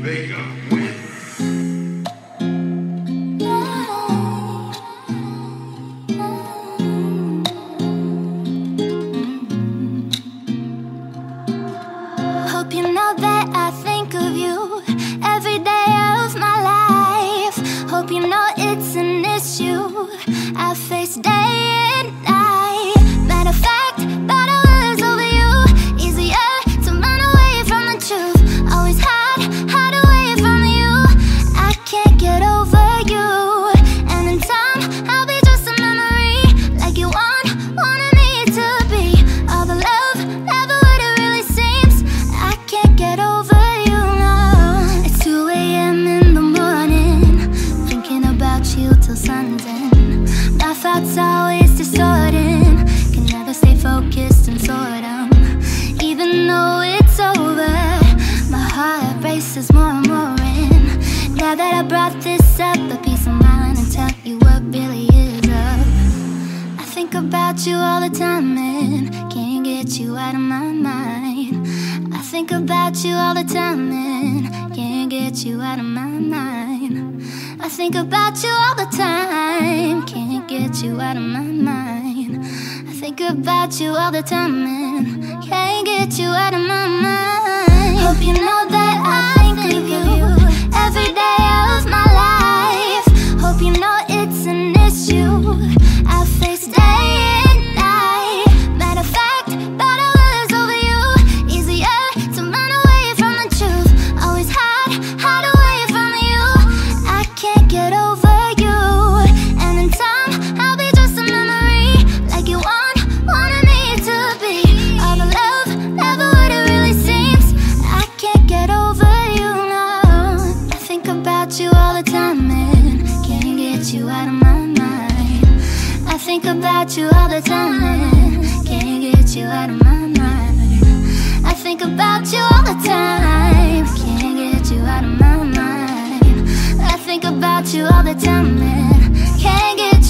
Hope you know that I think of you every day of my life. Hope you know it's an issue I face day and night. Matter of fact, thought I was over you. Easier to run away from the truth. Always hide away from you. I can't get over you. And in time, I'll be just a memory, like you wanted me to be. All the love, never what it really seems. I can't get over you, no. It's 2 a.m. in the morning, thinking about you till sun's in. My thoughts always distorting, can never stay focused and sort 'em. Even though it's over, my heart races more and more in. Now that I brought this up, a peace of mind and tell you what really is up. I think about you all the time and can't get you out of my mind. I think about you all the time and can't get you out of my mind. I think about you all the time, can't get you out of my mind. I think about you all the time and can't get you out of my mind. Hope you know that I think of you every day of my life. Hope you know it's an issue I face day and night. Matter of fact, thought I was over you. Easier to run away from the truth. Always hide away from you. I can't get over you. And in time, I'll be just a memory, like you wanted me to be. All the love, never what it really seems. I can't get over you, no. I think about you all the time and can't get you out of my mind. I think about you all the time and can't get you out of my mind. I think about you all the time, can't get you out of my mind. I think about you all the time and can't get